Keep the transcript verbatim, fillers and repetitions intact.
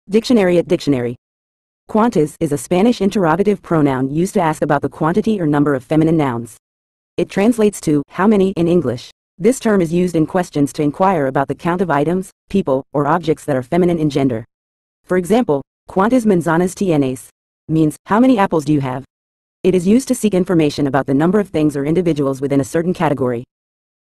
Dictionary at dictionary. Cuántas is a Spanish interrogative pronoun used to ask about the quantity or number of feminine nouns. It translates to how many in English. This term is used in questions to inquire about the count of items, people, or objects that are feminine in gender. For example, ¿cuántas manzanas tienes? Means, how many apples do you have? It is used to seek information about the number of things or individuals within a certain category.